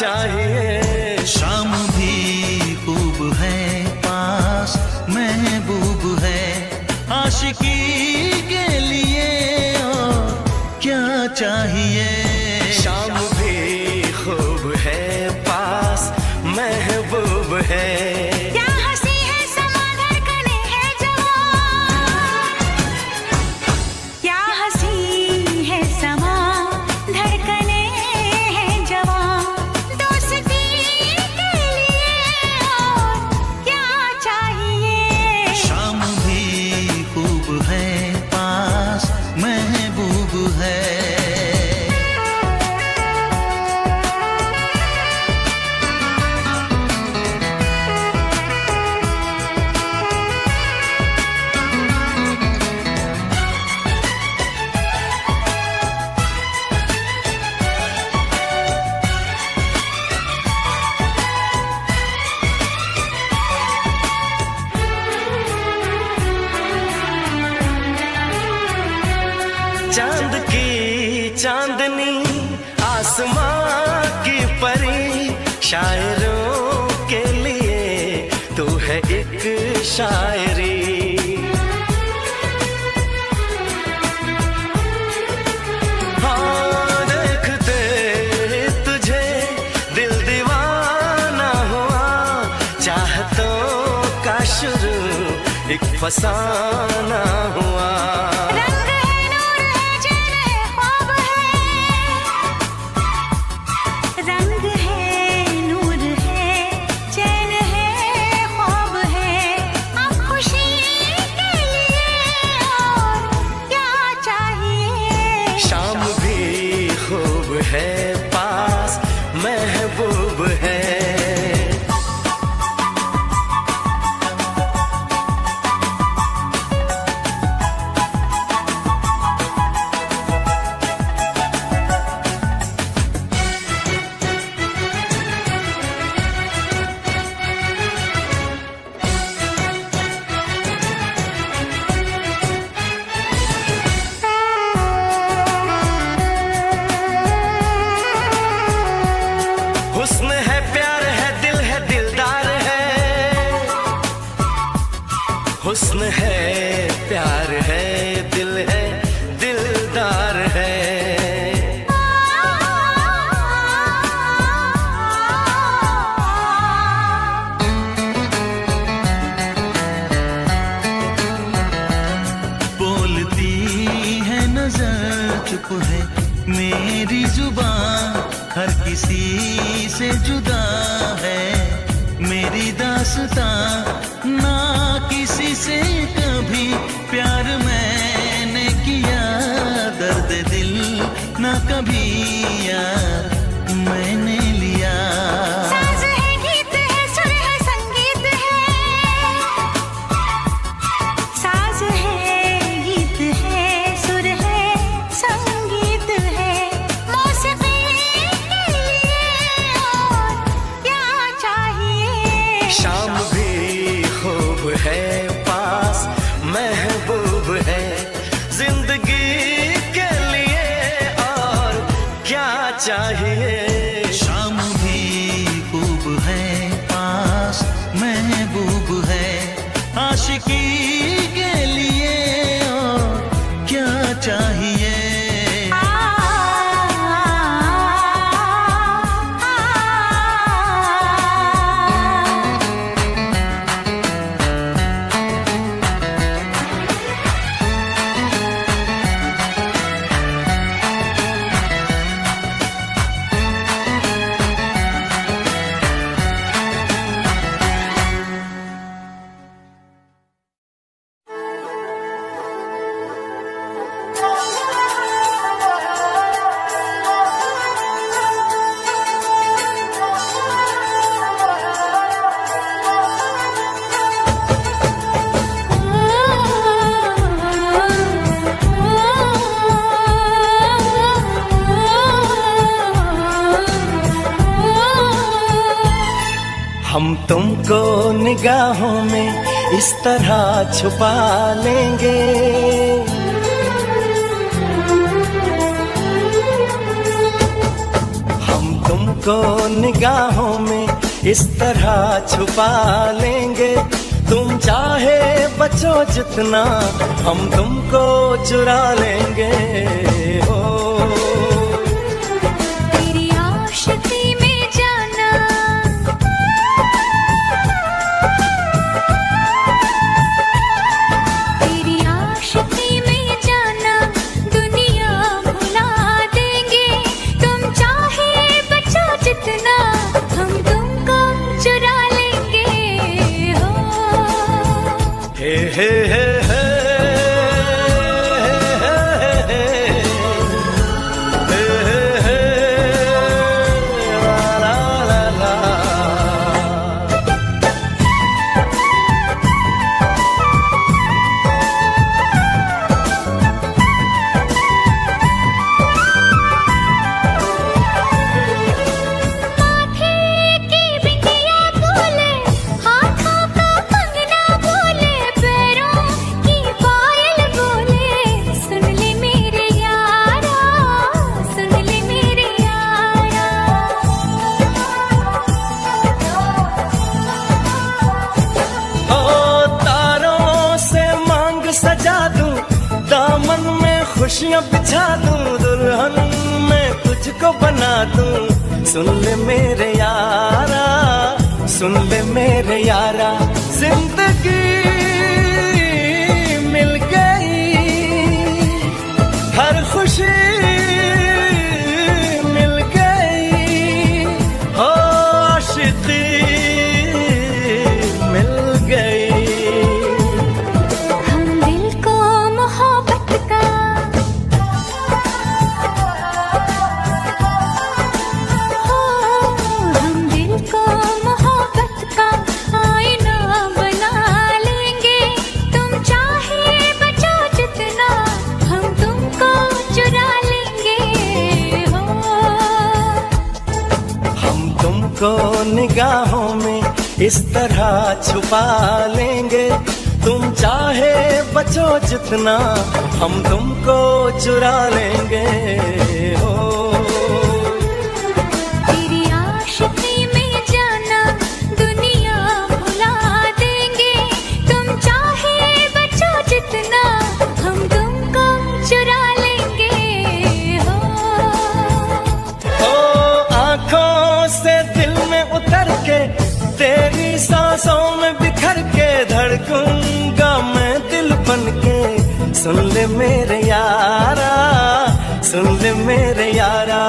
चाहिए। शाम भी खूब है पास महबूब है, आशिकी के लिए और क्या चाहिए। शाम भी खूब है पास महबूब है, चांद की चांदनी आसमां की परी, शायरों के लिए तू है एक शायरी। हाँ देखते तुझे दिल दीवाना हुआ, चाहतों का शुरू एक फसाना हुआ। है पास महबूब है, हुस्न है प्यार है दिल है दिलदार है, हुस्न है प्यार है दिल है दिलदार है। बोलती है नजर चुप है मेरी जुबान, हर किसी से जुदा है मेरी दास्तां, ना किसी से कभी प्यार मैंने किया, दर्द दिल ना कभी यार मैंने लिया। साज है गीत है सुर है संगीत है, साज है गीत है सुर है संगीत है, मौसीकी के लिए और क्या चाहिए। शाम भी खूब है पास महबूब है, जिंदगी के लिए और क्या चाहिए। शाम भी खूब है पास महबूब है, आशिकी के लिए और क्या चाहिए। हम तुमको निगाहों में इस तरह छुपा लेंगे, हम तुमको तुमको निगाहों में इस तरह छुपा लेंगे, तुम चाहे बचो जितना हम तुमको चुरा लेंगे। हो तेरी आशिकी में जाना, तेरी आशिकी में जाना दुनिया भुला देंगे, तुम चाहे बचो जितना हम तुमको चुरा लेंगे। हो हे हे हे हे खुशियाँ बिछा दूं, दुल्हन मैं तुझको बना दूं। सुन ले मेरे यारा, सुन ले मेरे यारा, जिंदगी मिल गई, हर खुशी मिल गई, हो आशिकी मिल गई। को निगाहों में इस तरह छुपा लेंगे, तुम चाहे बचो जितना हम तुमको चुरा लेंगे। हो तेरी आशिकी में जाना दुनिया भुला देंगे, तुम चाहे बचो जितना हम तुमको चुरा लेंगे। हो आँखों से दिल में उतर के, तेरी सांसों में बिखर के धड़कूंगा मैं दिल बन के। सुन ले मेरे यारा, सुन ले मेरे यारा,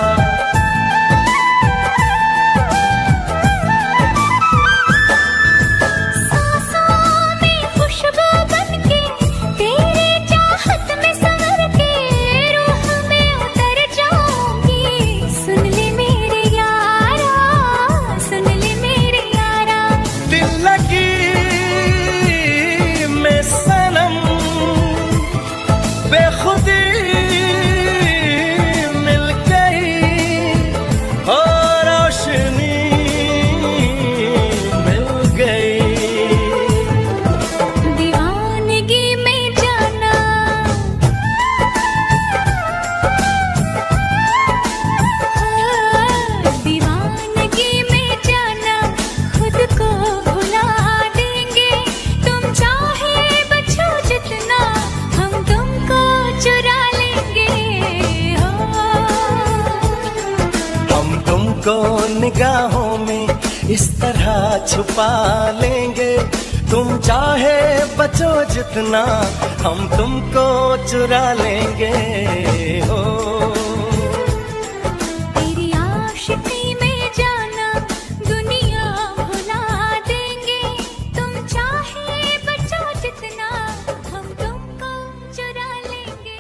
को निगाहों में इस तरह छुपा लेंगे, तुम चाहे बचो जितना हम तुमको चुरा लेंगे। हो तेरी आशिकी में जाना दुनिया भुला देंगे, तुम चाहे बचो जितना हम तुमको चुरा लेंगे।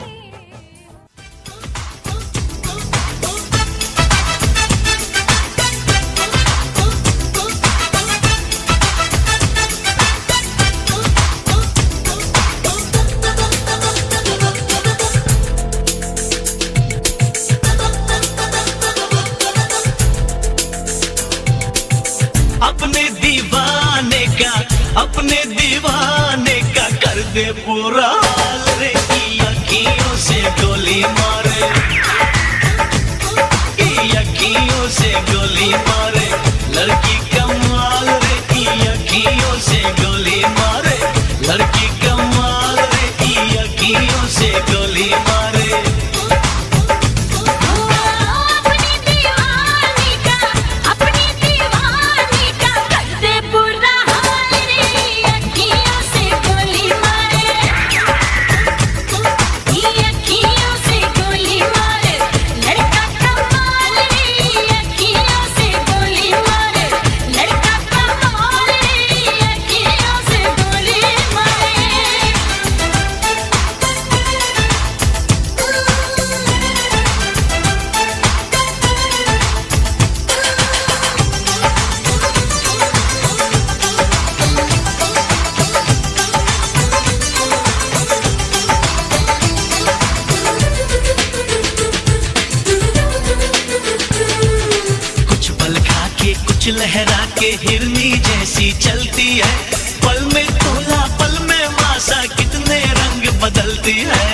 अपने दीवाने का कर दे पूरा हाल रे, की अखियों से गोली मारे, की अखियों से गोली मारे, लड़की कमाल रे की अखियों से गोली मारे, लड़की कमाल रे की अखियों से गोली मारे। लहरा के हिरनी जैसी चलती है, पल में तोला पल में मासा, कितने रंग बदलती है।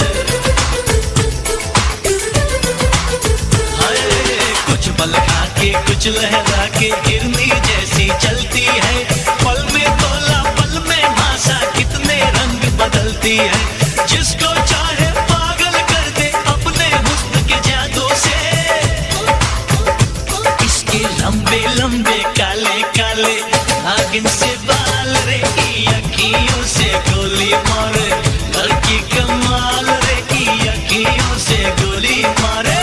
हाय कुछ पल खा के कुछ लहरा के हिरनी जैसी चलती है, पल में तोला पल में मासा, कितने रंग बदलती है। जिसको चाहे पागल कर दे अपने हुस्न के जादू से, इसके लंबे लंबे काले काले नागिन से बाल रे की अखियों से गोली मारे, लड़की कमाल रे की अखियों से गोली मारे।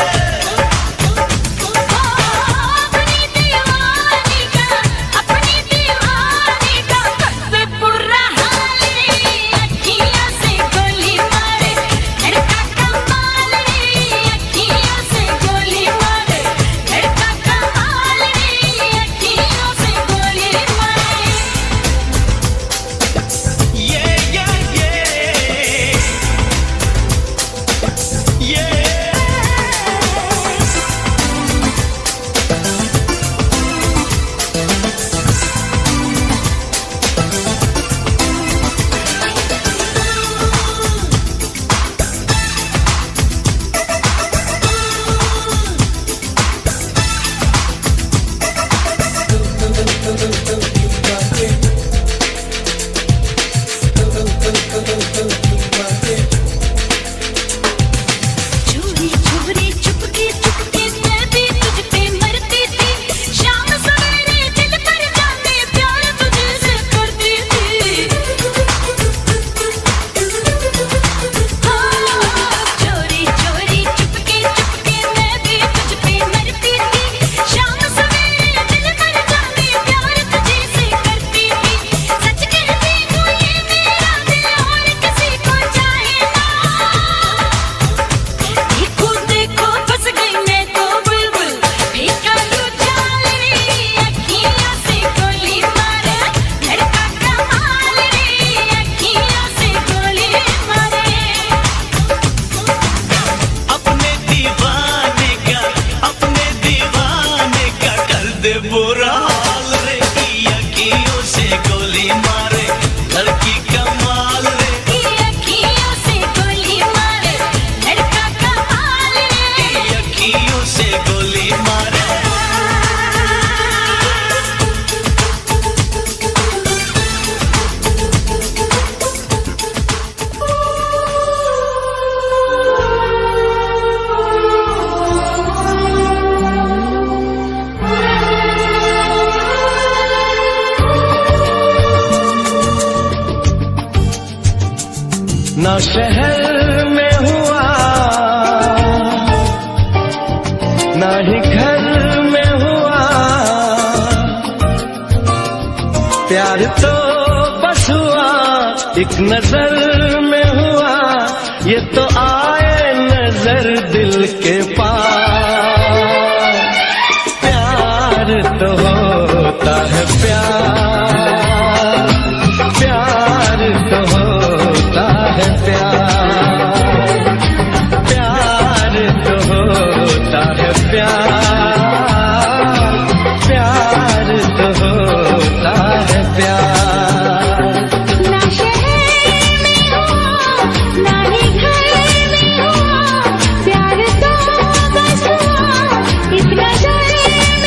ना शहर में हुआ ना ही घर में हुआ, प्यार तो बस हुआ एक नजर में हुआ, ये तो आए नजर दिल के पास। प्यार तो होता है प्यार, प्यार तो होता है प्यार, प्यार तो होता है प्यार, प्यार तो होता है प्यार। ना शहर में हुआ ना ही घर में हुआ, प्यार तो बस हुआ एक नजर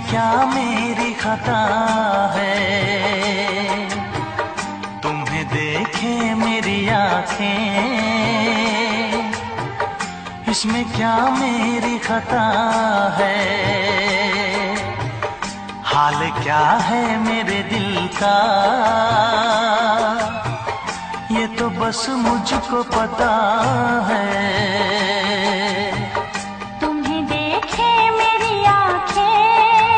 क्या मेरी खता है, तुम्हें देखे मेरी आंखें, इसमें क्या मेरी खता है, हाल क्या है मेरे दिल का, ये तो बस मुझको पता है। तुम्हें देखे मेरी आंखें,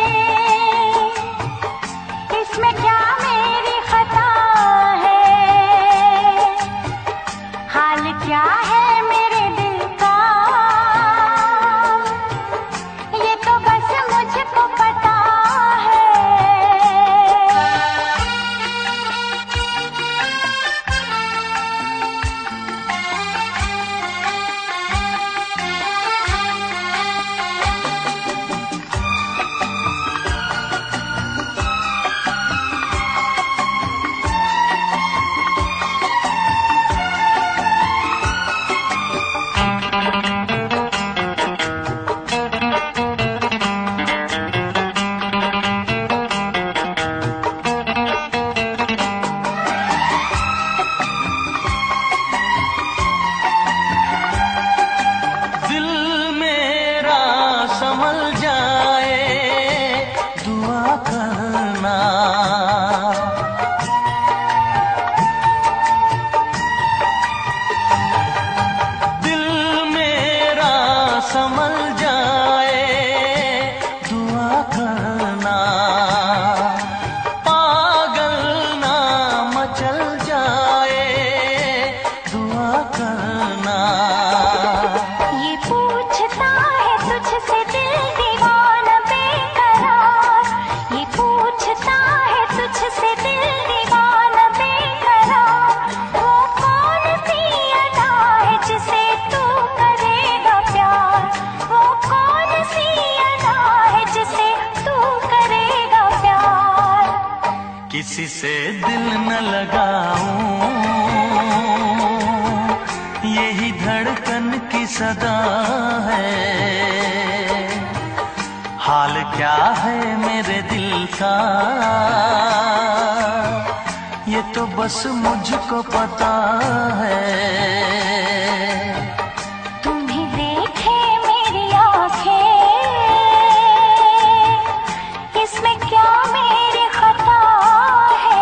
इसमें क्या मेरी खता है, हाल क्या है मेरे दिल का, ये तो बस मुझको पता है। संभल जाए दुआ करना, दिल मेरा संभल जाए दुआ करना, पागल ना मचल जाए दुआ करना। ये पूछता है तुझसे दिल दीवाना बेकरार, ये पूछता है तुझसे दिल दीवाना बेकरार, वो कौन सी अदा है जिसे तू करेगा प्यार, वो कौन सी अदा है जिसे तू करेगा प्यार। किसी से दिल न लगाऊं, यही धड़कन की सदा है, हाल क्या है मेरे दिल का, ये तो बस मुझको पता है। तुम्हें देखे मेरी आंखें, इसमें क्या मेरी खता है।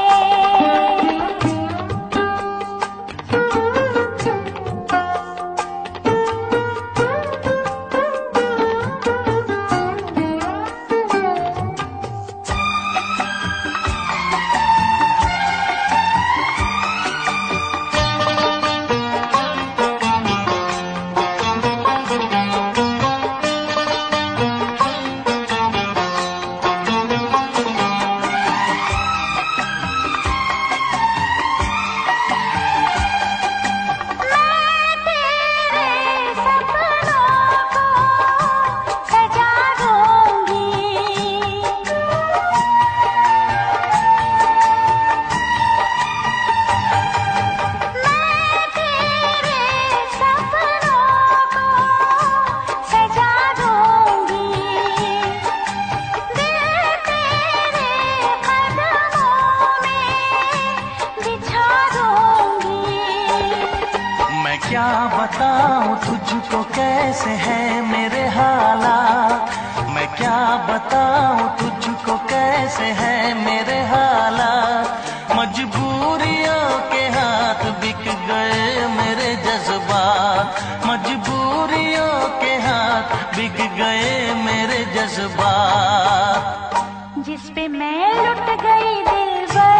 क्या बताऊं तुझको कैसे है मेरे हालात, मैं क्या बताऊं तुझको कैसे है मेरे हालात, मजबूरियों के हाथ बिक गए मेरे जज्बात, मजबूरियों के हाथ बिक गए मेरे जज्बात। जिस पे मैं लुट गई दिलबर,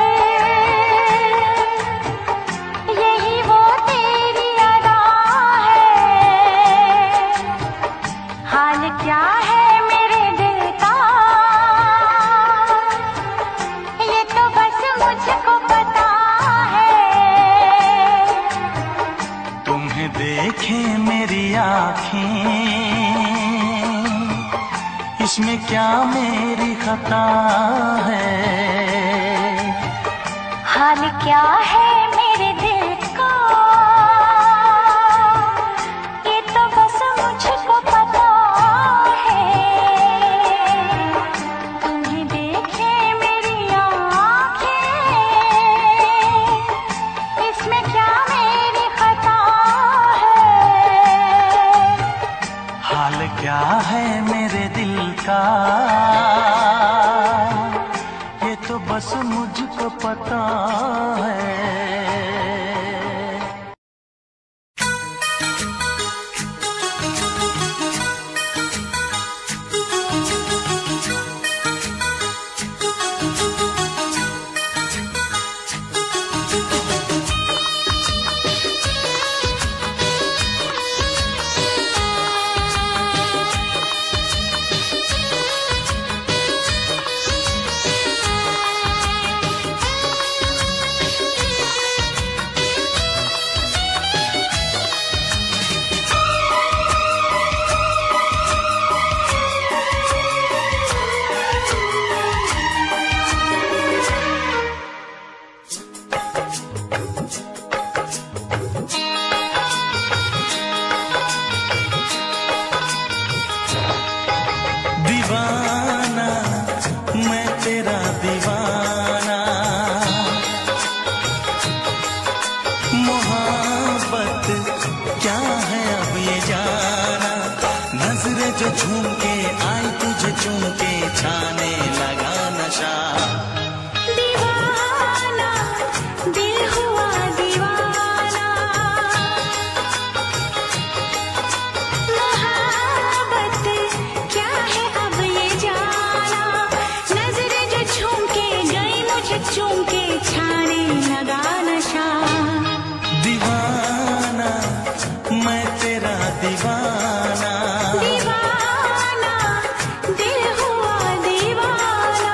यही वो तेरी अदा है, हाल क्या है मेरे दिल का, ये तो बस मुझको पता है। तुम्हें देखे मेरी आँखें, इसमें क्या मेरी खता है, हाल क्या है मेरे दिल का, ये तो बस मुझको पता है। बस मुझको पता है। दीवाना मैं तेरा दीवाना, मोहब्बत क्या है अब ये जाना। नजरें जो झूम के आई तुझे चूम के छाने लगा नशा। दीवाना दिल हुआ दीवाना, मोहब्बत क्या है अब ये जाना। नजरें जो झूम के गई मुझे चूम के छाने लगा नशा। दीवाना मैं तेरा दीवाना, दीवाना दिल हुआ दीवाना।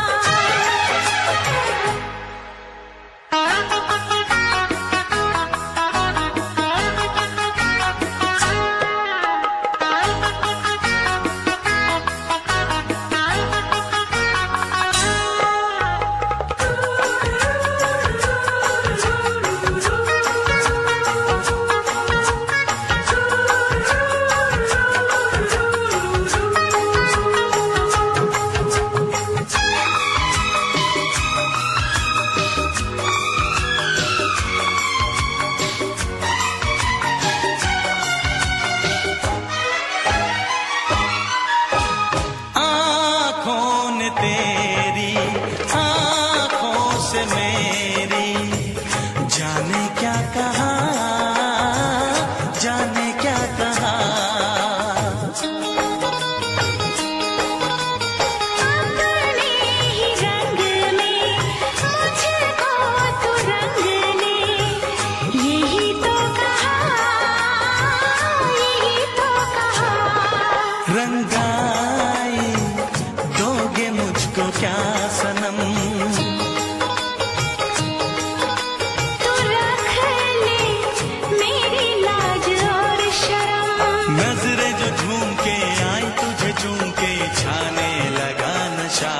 आँखों ने तेरी आँखों से मेरी जाने क्या कहा, जाने क्या कहा। अपने ही रंग में मुझको तू रंग ने यही तो कहा, यही तो कहा। रंगाई दोगे मुझको क्या सनम, तू रख ले मेरी लाज और शर्म। नजरें जो झूम के आई तुझे चूम के छाने लगा नशा।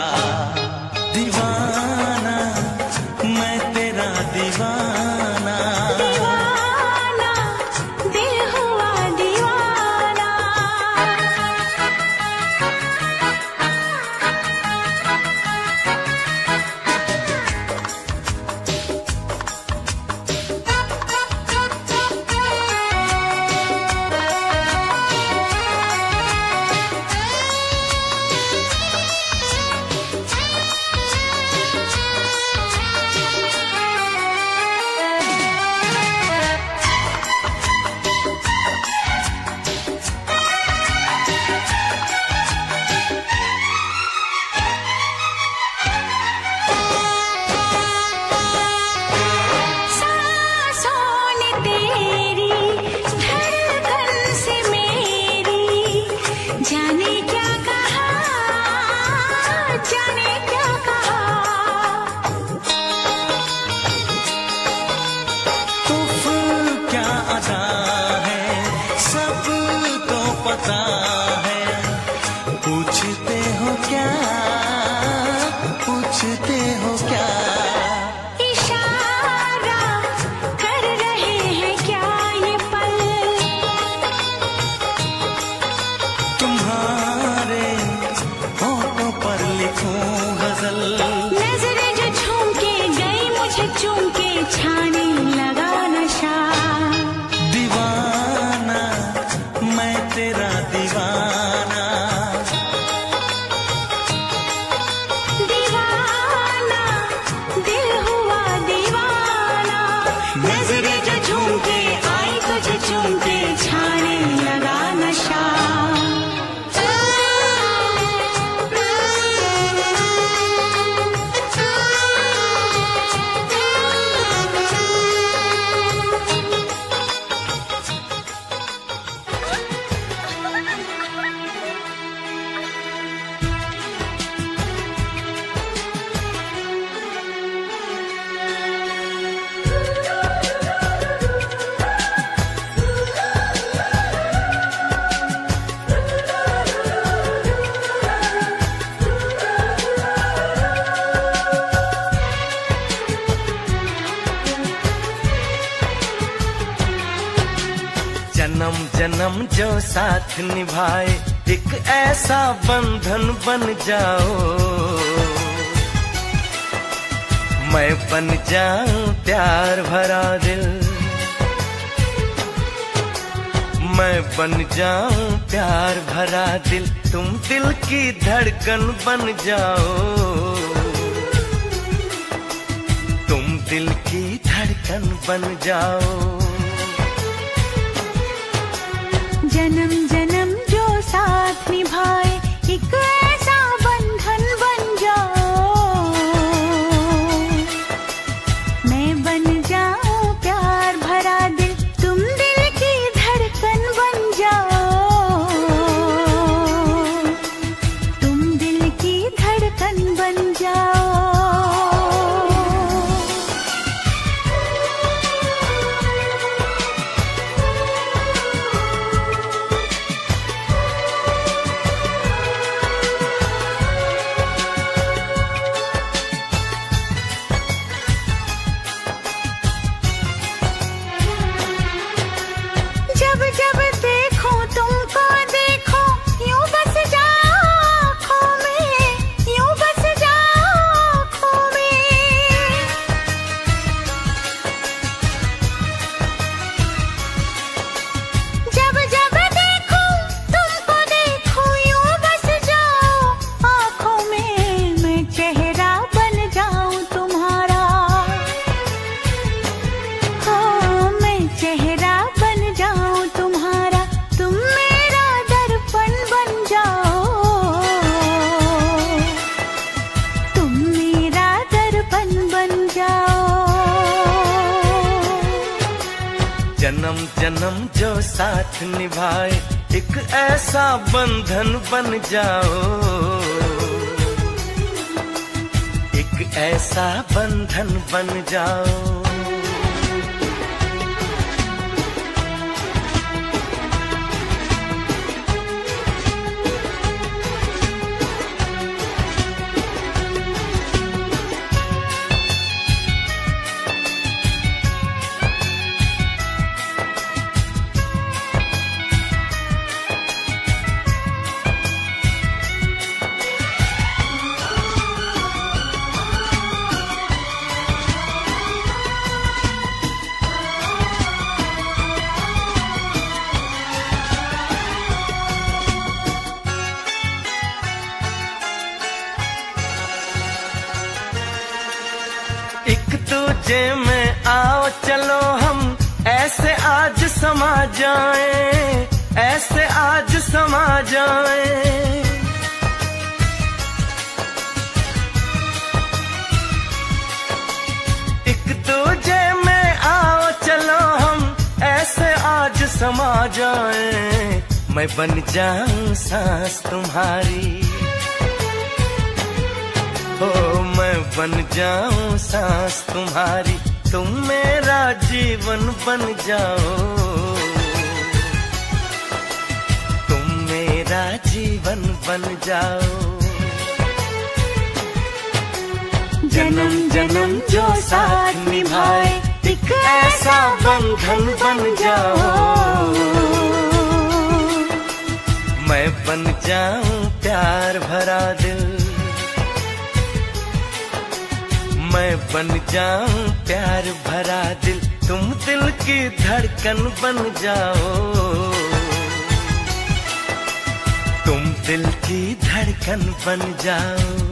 दीवाना मैं तेरा दीवाना, दीवाना दिल हुआ दीवाना। सांसों ने तेरी धड़कन से मेरी जाने क्या कहा, जाने क्या कहा। उफ क्या अदा है सबको पता है। पूछते हो क्या, पूछते हो क्या। इशारा कर रहे हैं क्या ये पल, तुम्हारे होठों पर लिखूं गजल। नजरें जो झूम के गई मुझे चूम के छाने लगा नशा। दीवाना मैं तेरा दीवाना, दीवाना जन्म जन्म जो साथ निभाए एक ऐसा बंधन बन जाओ, मैं बन जाऊं प्यार भरा दिल, मैं बन जाऊं प्यार भरा दिल, तुम दिल की धड़कन बन जाओ, तुम दिल की धड़कन बन जाओ। जन्म जन्म जो साथ निभाए एक ऐसा बंधन बन जाओ, मैं बन जाऊं प्यार भरा दिल, तुम दिल की धड़कन बन जाओ, तुम दिल की धड़कन बन जाओ। जब जब देखो तुमको देखो यूं बस जाओ आँखों में, यूं बस जाओ आँखों में। जब जब देखो तुमको देखो यूं बस जाओ आँखों में, मैं चेहरा बन जाऊं तुम्हारा, हाँ मैं चेहरा बन जाऊं तुम्हारा, तुम मेरा दर्पण बन जाओ, तुम मेरा दर्पण बन जाओ। जन्म जन्म जो साथ निभाए एक ऐसा बंधन बन जाओ, एक ऐसा बंधन बन जाओ। एक दूजे में आओ चलो हम ऐसे आज समा जाएं, ऐसे आज समा जाएं। एक दूजे में आओ चलो हम ऐसे आज समा जाएं, मैं बन जाऊं सांस तुम्हारी, हो मैं बन जाऊं सांस तुम्हारी, तुम मेरा जीवन बन जाओ, तुम मेरा जीवन बन जाओ। जन्म जन्म जो साथ निभाए एक ऐसा बंधन बन जाओ, मैं बन जाऊं प्यार भरा दिल, मैं बन जाऊं प्यार भरा दिल, तुम दिल की धड़कन बन जाओ, तुम दिल की धड़कन बन जाओ।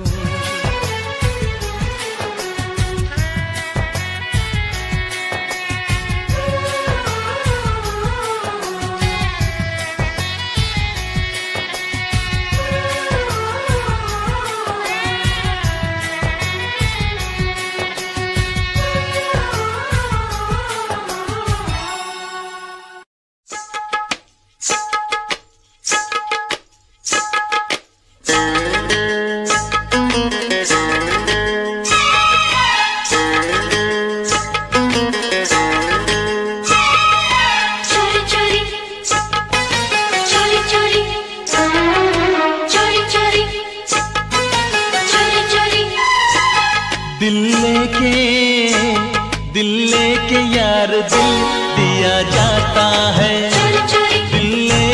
दिल लेके यार दिल दिया जाता है।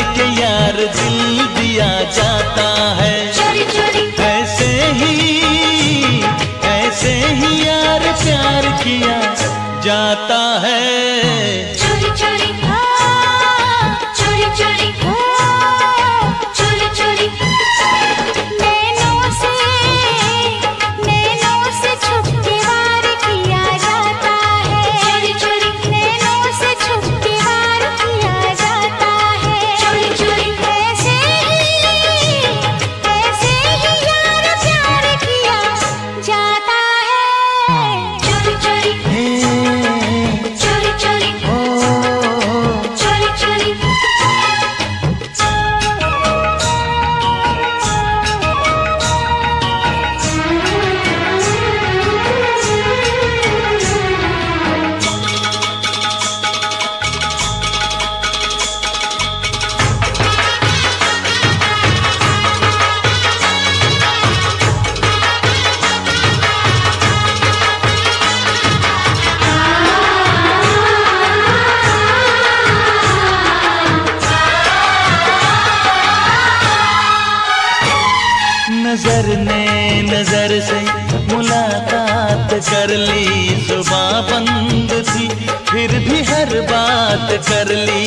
के यार दिल दिया जाता है। चोरी चोरी ऐसे ही यार प्यार किया जाता है। चोरी चोरी चोरी चोरी चोरी चोरी नैनों से छुप के वार किया जाता है। चोरी चोरी नैनों से छुप के वार किया जाता है। चोरी चोरी ऐसे ही यार प्यार किया जाता है। चोरी चोरी चोरी चोरी चोरी चोरी नजर ने नजर से मुलाकात कर ली, जुबां बंद थी फिर भी हर बात कर ली।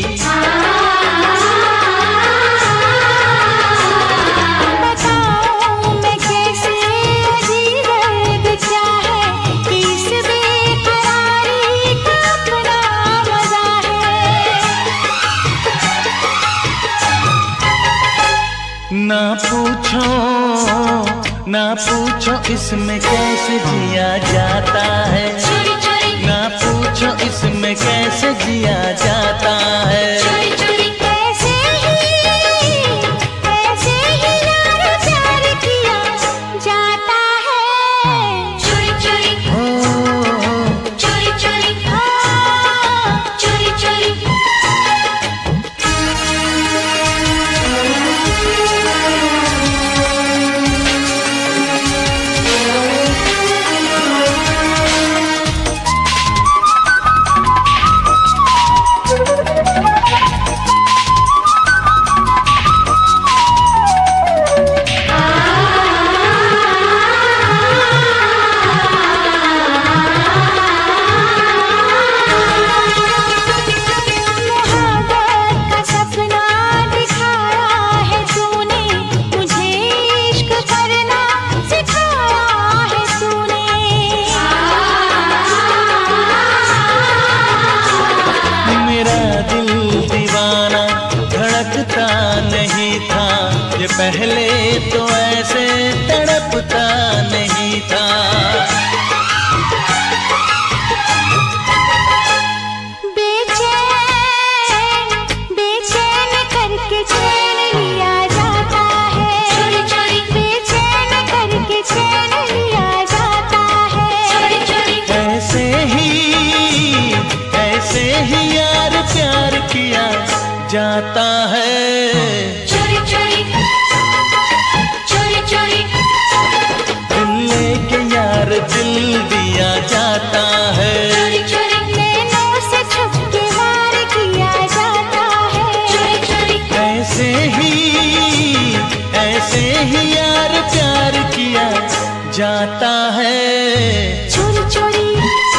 बताऊं मैं कैसे अजीब दर्द क्या है, इस बेकरारी का अपना मजा है। ना पूछो इसमें कैसे जिया जाता है। चोरी चोरी ना पूछो इसमें कैसे जिया जाता है। चोरी चोरी ऐसे ही यार प्यार किया जाता है। चोरी चोरी चोरी चोरी चोरी चोरी पहले तो ऐसे तड़पता नहीं था। बेचैन करके चैन लिया जाता है। चोरी चोरी बेचैन करके चैन लिया जाता है। चोरी चोरी ऐसे ही यार प्यार किया जाता है। चोरी चोरी चोरी चोरी दिल लेके यार दिल दिया जाता है। चोरी चोरी नैनों से छुप के वार किया जाता है। चोरी चोरी ऐसे ही यार प्यार किया जाता है। चोरी चोरी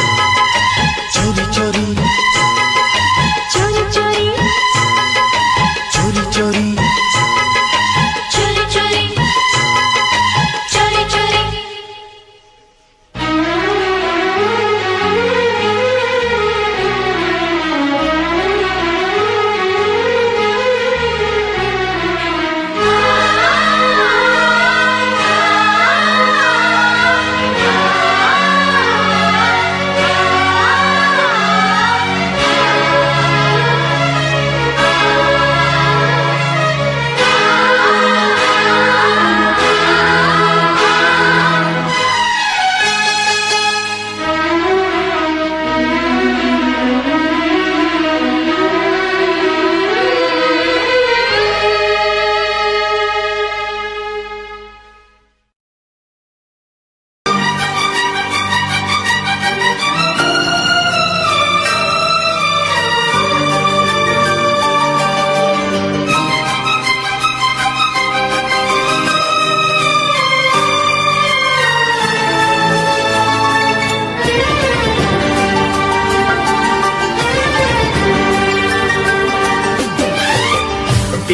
चोरी चोरी चोरी चोरी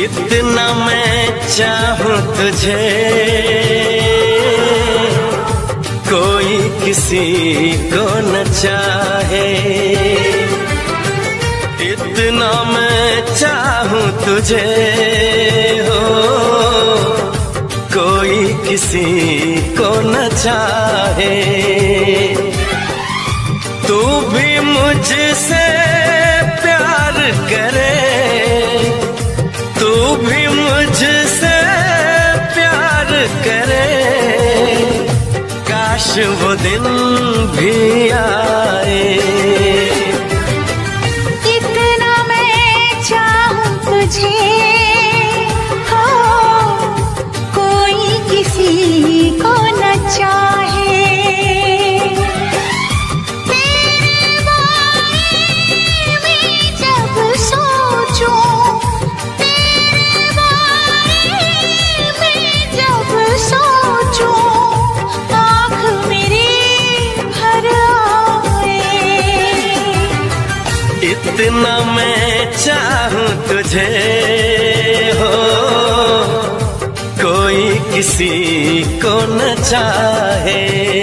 इतना मैं चाहूं तुझे, कोई किसी को न चाहे। इतना मैं चाहूं तुझे हो, कोई किसी को न चाहे। तू भी मुझसे प्यार करे, तू भी मुझसे प्यार करे, काश वो दिन भी आए। इतना मैं चाहूं तुझे हो, कोई किसी को न चाहे। तेरे बारे में जब सोचूं, तेरे बारे में जब सोचूं, आँख मेरी भर आए। इतना मैं चाहूं तुझे हो, कोई किसी को न चाहे।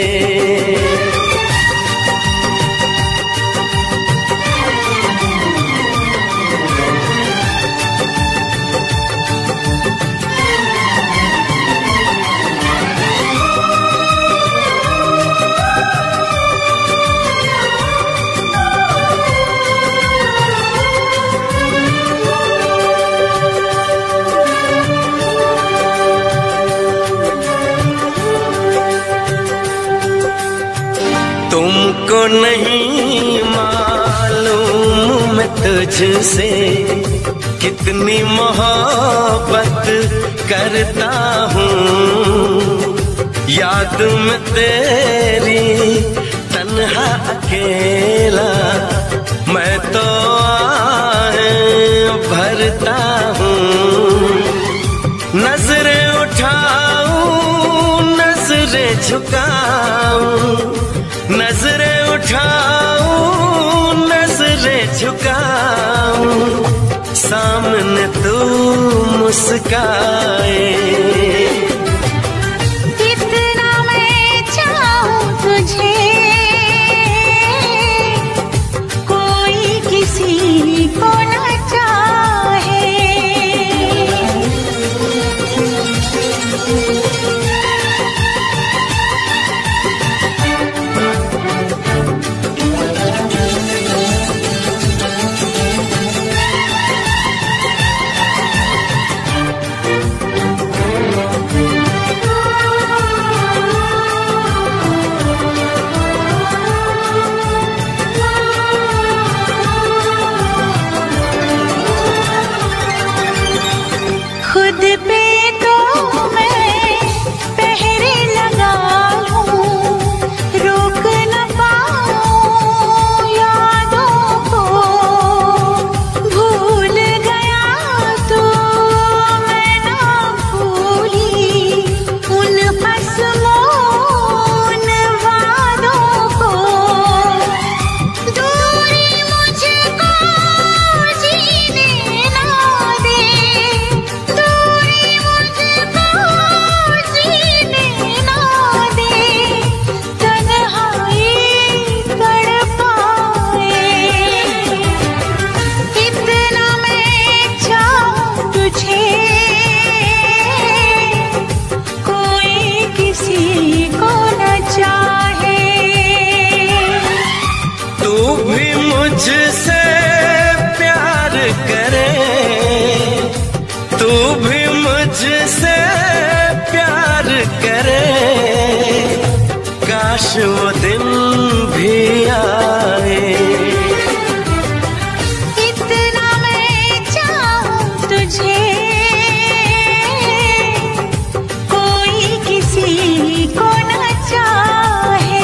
तुमको नहीं मालूम मैं तुझसे कितनी मोहब्बत करता हूँ। याद में तेरी तन्हा अकेला मैं तो आहें भरता हूँ। नजरें उठाऊं नजरें झुकाऊं, नजरें उठाऊं नजरें झुकाऊं, सामने तू मुस्काए। इतना मैं चाहूं तुझे, कोई किसी को न चाहे। खुद पे तो मैं पहरे लगा लूं, रोक न पाऊं यादों को। भूल गया तो मैं ना भूली उन पसमोन वादों को। दूरी मुझको जीने ना दे, दूरी मुझको जीने ना दे, तन्हाई तड़पाए। इतना मैं चाहूं तुझे, कोई किसी को न चाहे। तू भी मुझसे प्यार करे, तू भी मुझसे प्यार करे, काश वो दिन भी आए। इतना मैं चाहूं तुझे, कोई किसी को न चाहे।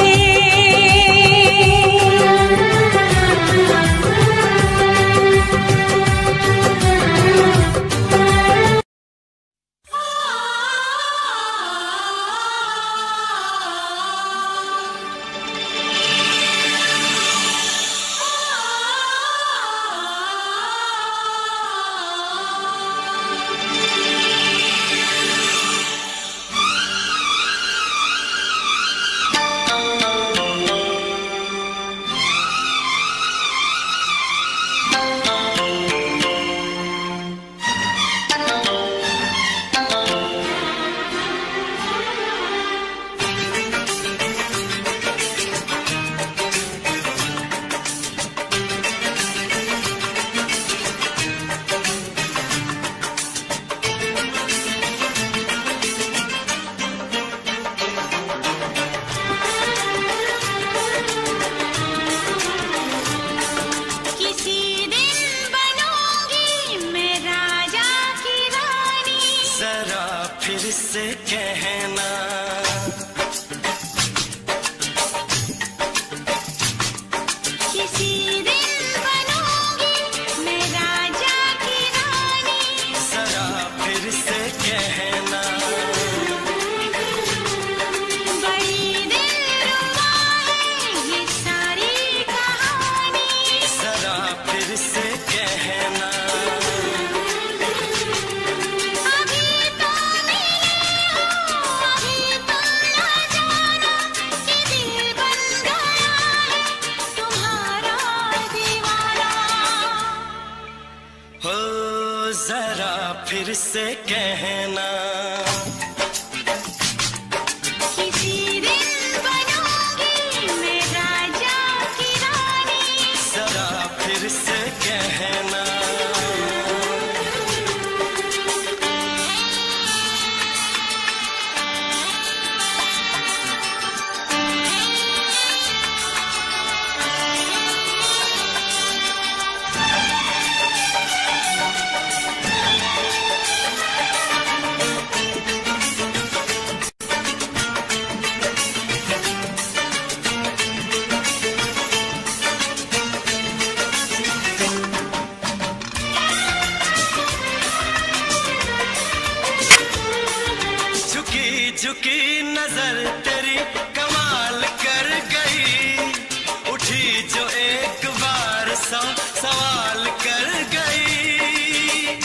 फिर से कहना, किसी दिन बनूंगी मैं राजा की रानी। जरा फिर से कहना, झुकी नजर तेरी कमाल कर गई, उठी जो एक बार सौ सवाल कर गई।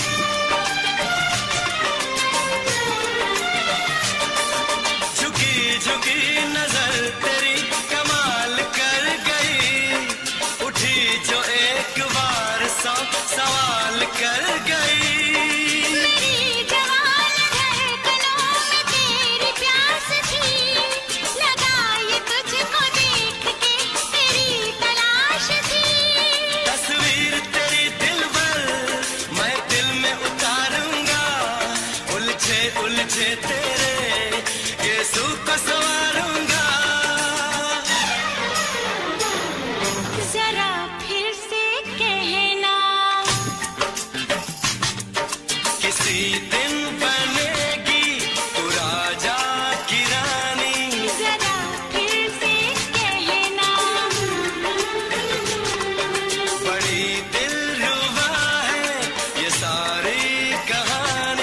झुकी झुकी नजर तेरी कमाल कर गई, उठी जो एक बार सौ सवाल कर गई। उलझे तेरे यीशु को संवारूंगा। जरा फिर से कहना, किसी दिन बनेगी तू राजा की रानी। जरा फिर से कहना, बड़ी दिलरुबा है ये सारी कहानी।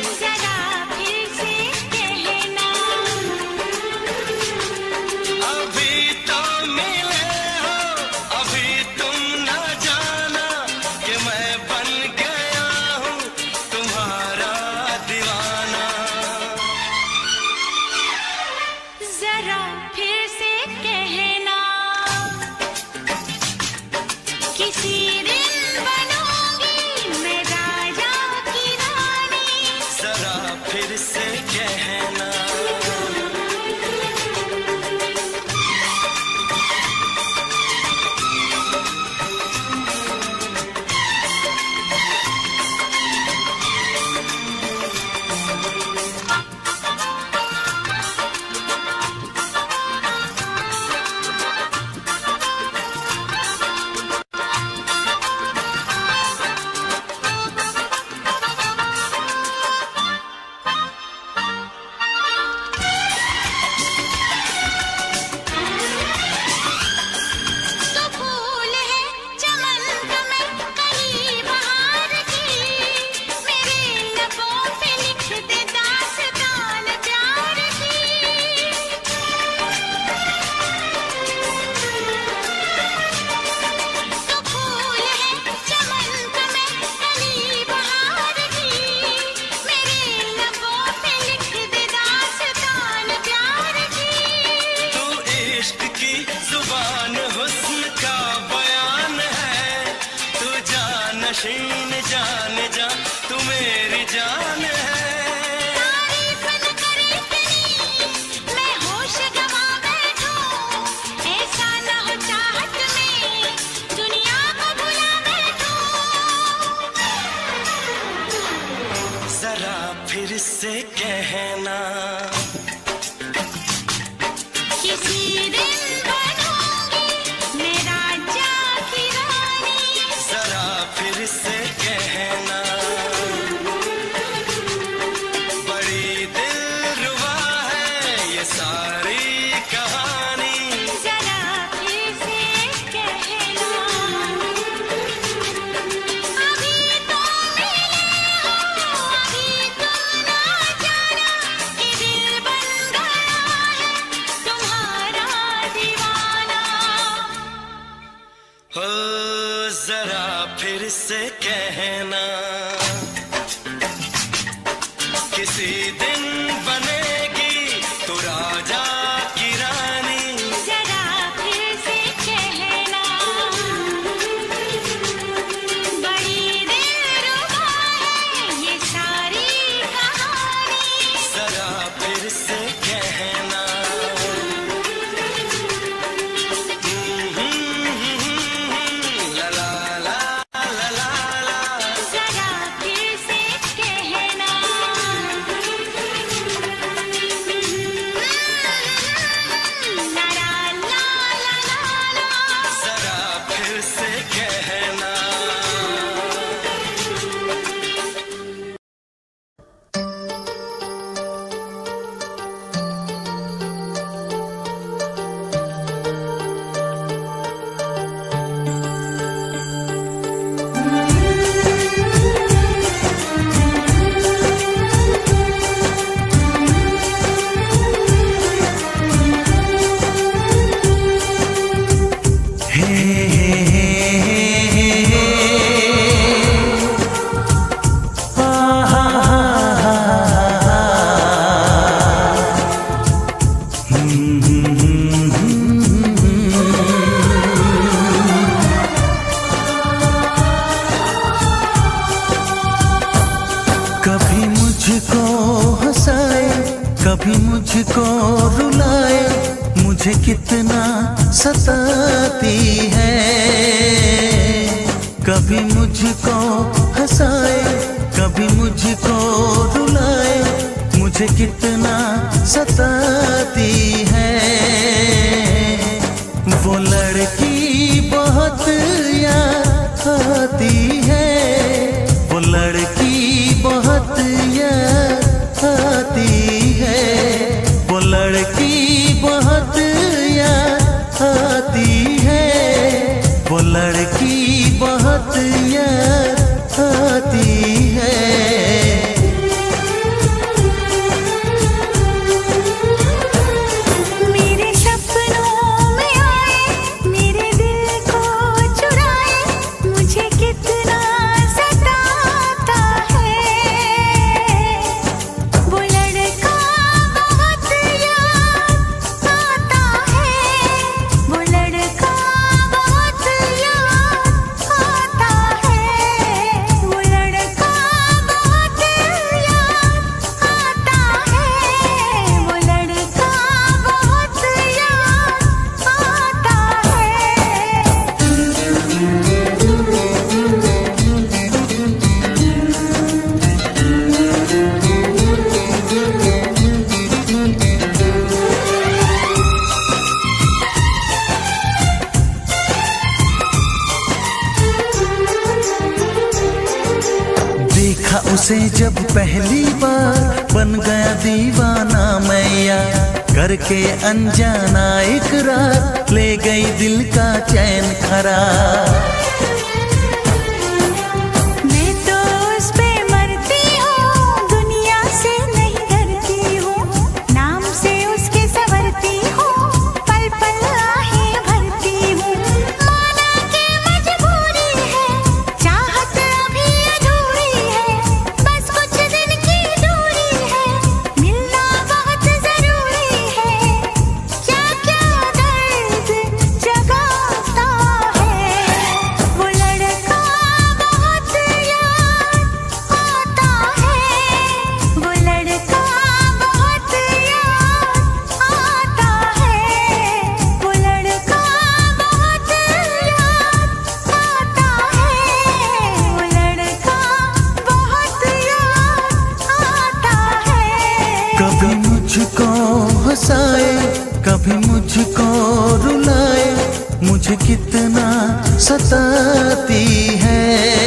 फिर से कहना, नशीन जान जा तू मेरी जान है। तारीफ न करे इतनी मैं होश गवा बैठूं, ऐसा न हो चाहत में दुनिया को भुला बैठूं। जरा फिर से कहना, किसी दिन बनूंगी मैं राजा की रानी। जरा फिर से कहना, बड़ी दिलरुबा है ये सारी कहानी। जरा फिर से कहना, अभी तो मिले हो अभी तुम ना जाना कि दिल बन गया है तुम्हारा दीवाना। हो जरा फिर से कहना, किसी दिन बनेगी तू राजा की रानी। जरा फिर से कहना, बड़ी दिलरुबा है ये कितना सताती है। कभी मुझको हंसाए, कभी मुझको रुलाए, मुझे कितना सताती है। वो लड़की बहुत याद आती है, वो लड़की बहुत याद आती है, वो लड़की बहुत याद आती है, वो लड़की बहुत याद आती है। मेरे सपनों में आए, मेरे दिल को चुराए, मुझे कितना सताता है। वो लड़का बहुत याद आता है, वो लड़का बहुत याद आता है, वो लड़का बहुत याद आता है, वो लड़का बहुत याद आता देखा उसे जब पहली बार, बन गया दीवाना मैया, करके अनजाना इकरार, ले गई दिल का चैन करार। मैं तो उस पे मरती हूँ, दुनिया से नहीं डरती हूँ, नाम से उसके संवरती हूँ, पल पल आहें भरती हूँ। माना कि मजबूरी है, चाहत अभी अधूरी है, बस कुछ दिन की दूरी है, मिलना बहुत जरूरी है। क्या क्या दर्द जगाता है, वो लड़का बहुत याद आता है, वो लड़का बहुत याद आता है, वो लड़का बहुत याद आता है, वो लड़का बहुत याद आता है। कभी मुझको हंसाए, कभी मुझको रुलाए, मुझे कितना सताती है।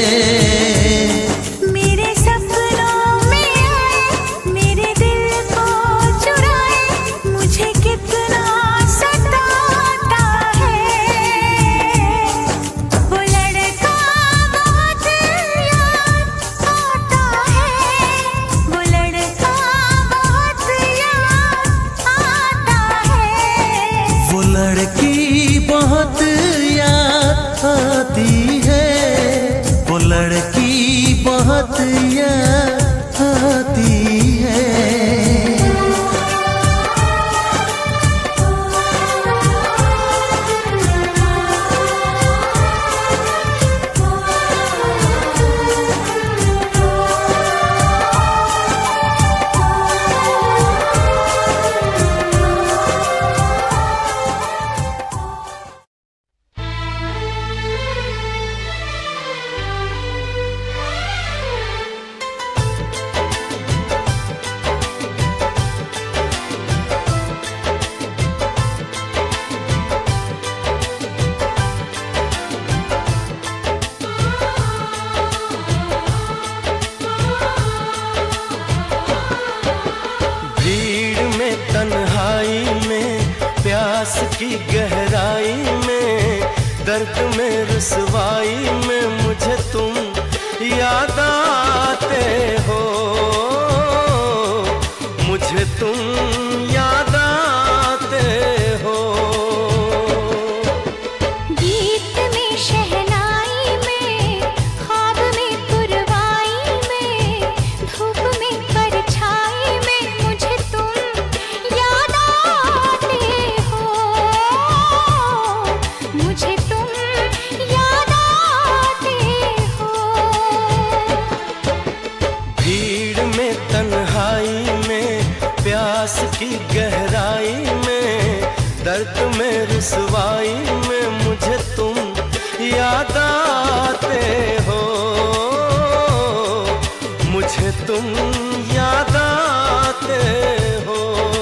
मेरे सपनों में आए, मेरे दिल को चुराए, मुझे कितना सताता है। वो लड़का बहुत याद आता है, वो लड़का बहुत याद आता है। वो लड़की बहुत याद आती है, वो लड़की बहुत याद आती है। भीड़ में, तन्हाई में, प्यास की गहराई में, दर्द में, रुसवाई में, मुझे तुम याद आते हो, मुझे तुम याद आते हो। गीत में, शहनाई में, ख्वाब में, पुरवाई में, धूप में, परछाई में, मुझे तुम याद आते हो, मुझे तुम याद आते हो। तुम याद आते हो।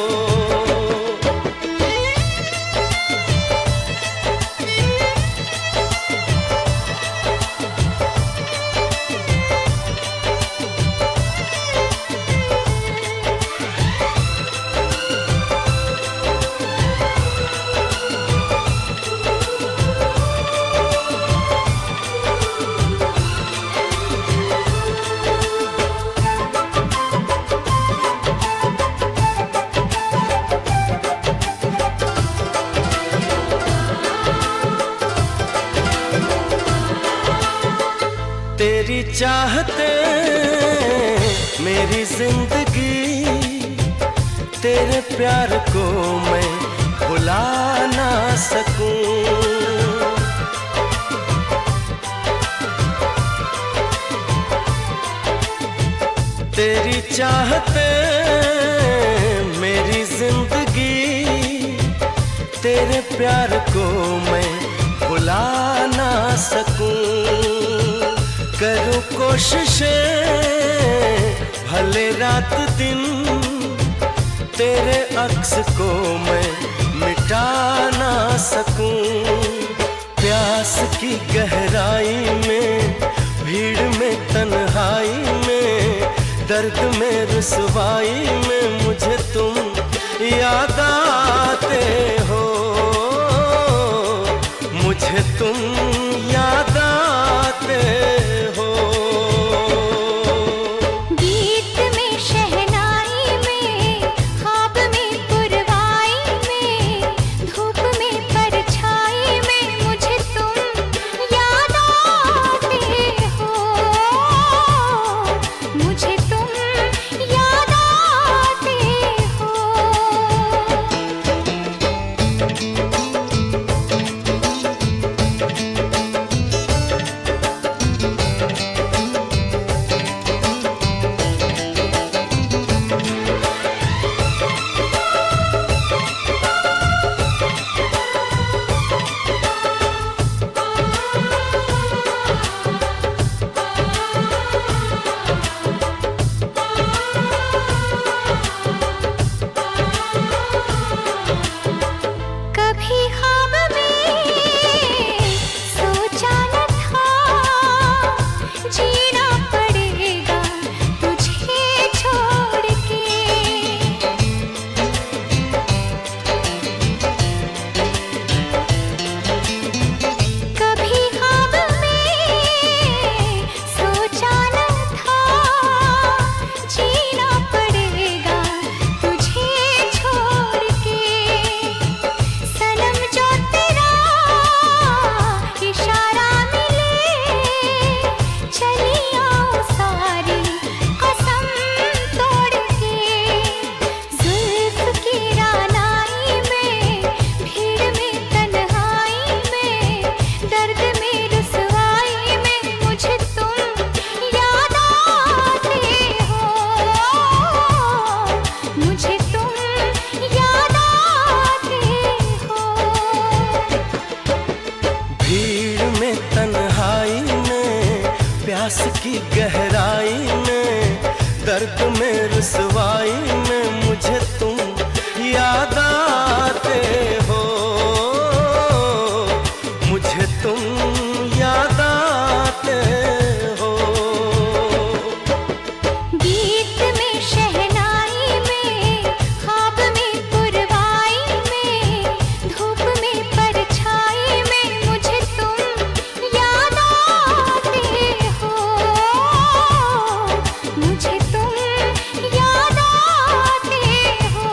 तेरी चाहते मेरी जिंदगी, तेरे प्यार को मैं भुला ना सकूं। तेरी चाहते मेरी जिंदगी, तेरे प्यार को मैं भुला ना सकूं। करूं कोशिशें भले रात दिन, तेरे अक्स को मैं मिटा ना सकूं। प्यास की गहराई में, भीड़ में तन्हाई में, दर्द में रुसवाई में मुझे तुम याद आते हो। मुझे तुम याद आते हो। गीत में शहनाई में, ख्वाब में पुरवाई में, धूप में परछाई में मुझे तुम याद आते हो। मुझे तुम याद आते हो। कभी ख्वाब में सोचा न था, जीना पड़ेगा तुझे छोड़ के। कभी ख्वाब में सोचा न था, जीना पड़ेगा तुझे छोड़ के। सनम जो तेरा इशारा मिले, चली आओ सारी कसम तोड़ के। जुल्फ की रानाई में, भीड़ में तन्हाई में, दर्द में रुसवाई में मुझे तुम याद आते हो। मुझे तुम याद आते हो। भीड़ में तन्हाई में, प्यास की गहराई में, दर्द में रुसवाई में मुझे तुम याद आते हो। मुझे तुम याद आते हो। गीत में शहनाई में, ख्वाब में पुरवाई में, धूप में परछाई में मुझे तुम याद आते हो। मुझे तुम याद आते हो।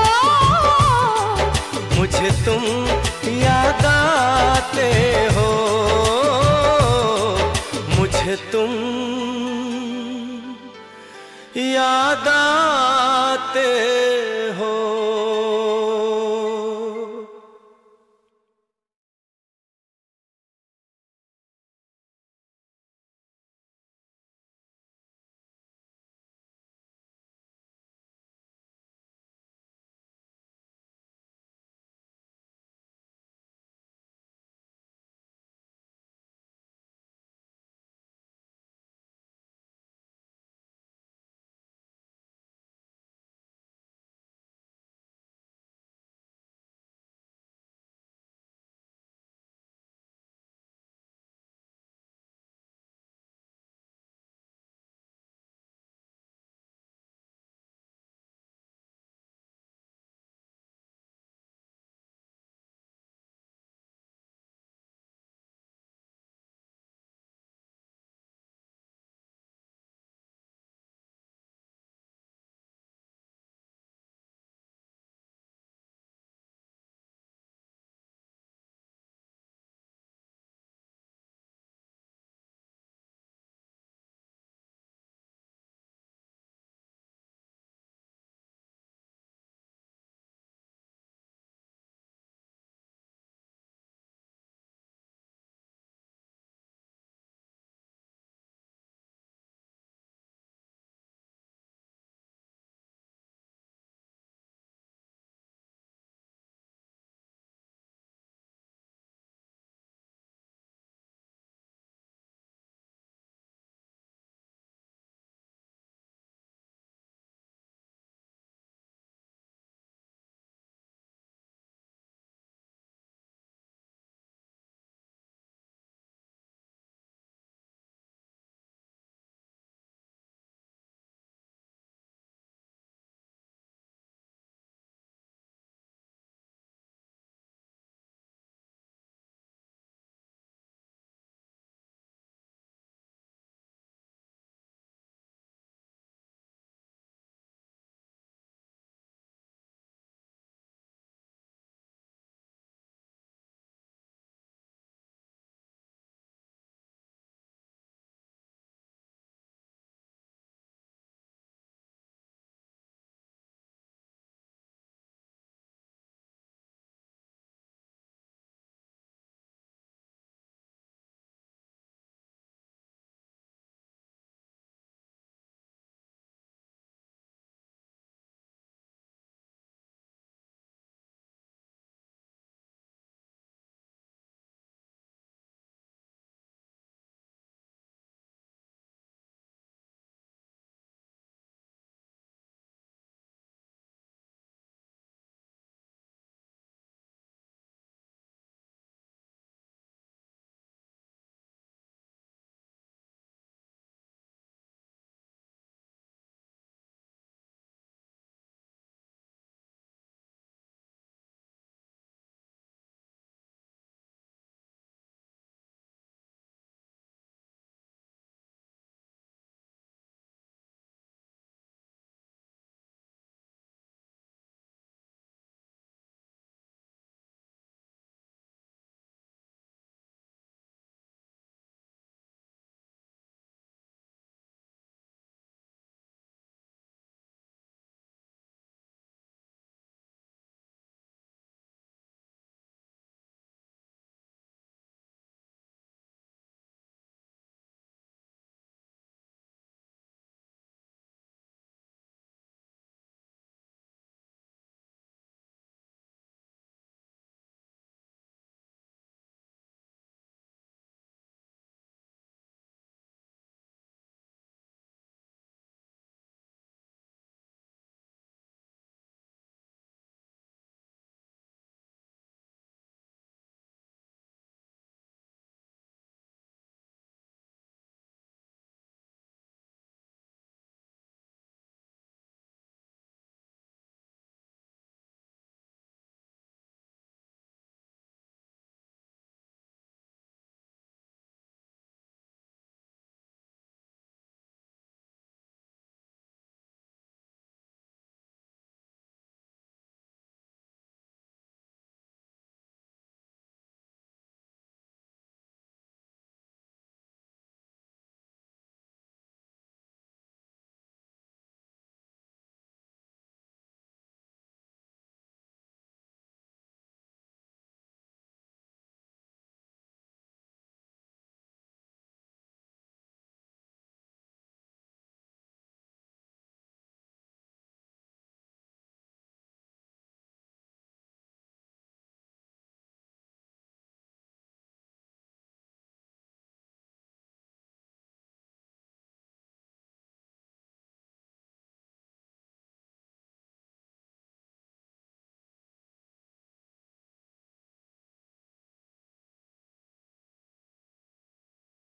मुझे तुम याद आते हो। मुझे तुम याद